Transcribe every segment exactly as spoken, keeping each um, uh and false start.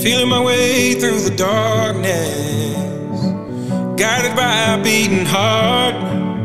Feeling my way through the darkness, guided by a beating heart.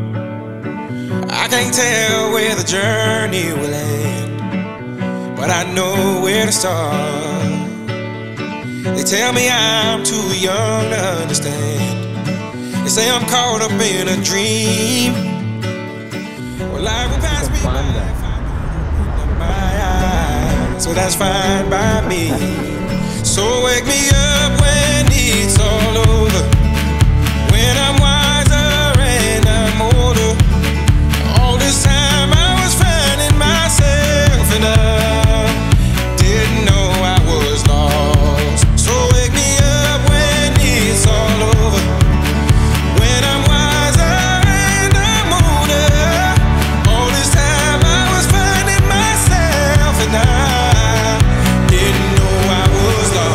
I can't tell where the journey will end, but I know where to start. They tell me I'm too young to understand. They say I'm caught up in a dream. Well, life will pass me by, my eyes, so that's fine by me. So wake me up when it's all over, when I'm wiser and I'm older. All this time I was finding myself and I didn't know I was lost. So wake me up when it's all over, when I'm wiser and I'm older. All this time I was finding myself and I didn't know I was lost.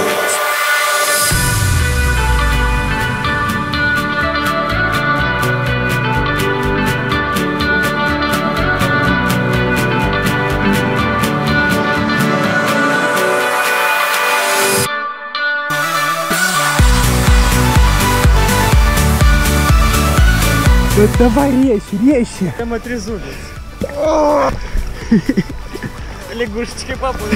Ну давай резче, резче. Прямо трезубец. Лягушечки поплыли.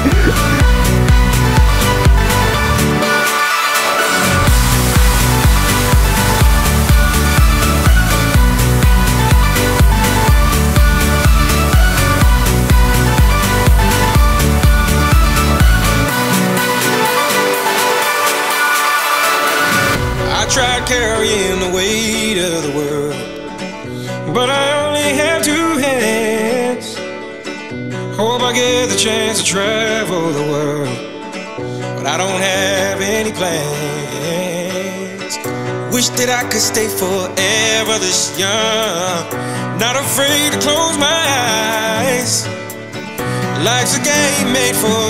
I tried carrying the weight of the world, but I only have two hands. Hope I get the chance to travel the world, but I don't have any plans. Wish that I could stay forever this young, not afraid to close my eyes. Life's a game made for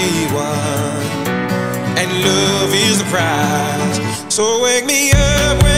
everyone, and love is the prize. So wake me up when